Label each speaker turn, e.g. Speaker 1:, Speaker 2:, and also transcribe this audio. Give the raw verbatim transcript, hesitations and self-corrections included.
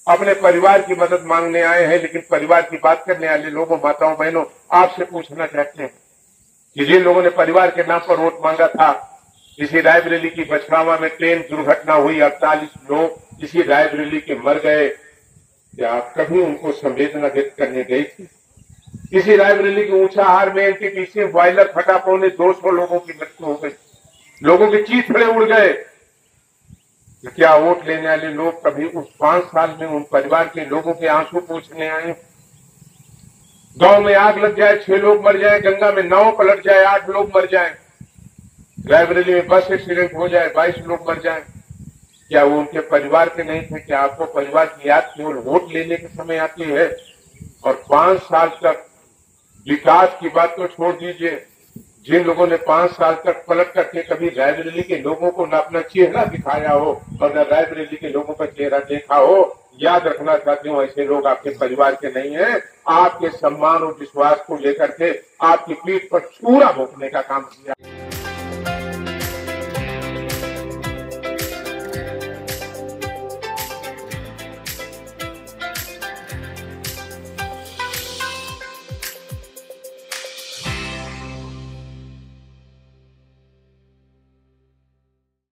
Speaker 1: अपने परिवार की मदद मांगने आए हैं, लेकिन परिवार की बात करने वाले लोगों, माताओं, बहनों, आपसे पूछना चाहते हैं कि जिन लोगों ने परिवार के नाम पर वोट मांगा था, इसी रायबरेली की बछरावा में ट्रेन दुर्घटना हुई, अड़तालीस लोग इसी रायबरेली के मर गए, क्या आप कभी उनको संवेदना व्यक्त करने गई थी? इसी रायबरेली के ऊंचाहार में एनटीपीसी बॉयलर फटा, पौने दो सौ लोगों की मृत्यु हो गई, लोगों के चीथड़े उड़ गए। तो क्या वोट लेने वाले लोग कभी उस पांच साल में उन परिवार के लोगों के आंसू पूछने आए? गांव में आग लग जाए, छह लोग मर जाए, गंगा में नाव पलट जाए, आठ लोग मर जाए, रायबरेली में बस एक्सीडेंट हो जाए, बाईस लोग मर जाए, क्या वो उनके परिवार के नहीं थे? क्या आपको परिवार की याद केवल वोट लेने के समय आती है? और पांच साल तक विकास की बात तो छोड़ दीजिए, जिन लोगों ने पांच साल तक पलट करके कभी रायबरेली के लोगों को न अपना चेहरा दिखाया हो और न रायबरेली के लोगों का चेहरा देखा हो, याद रखना चाहती हूँ, ऐसे लोग आपके परिवार के नहीं हैं। आपके सम्मान और विश्वास को लेकर के आपकी पीठ पर छुरा भोंकने का काम किया।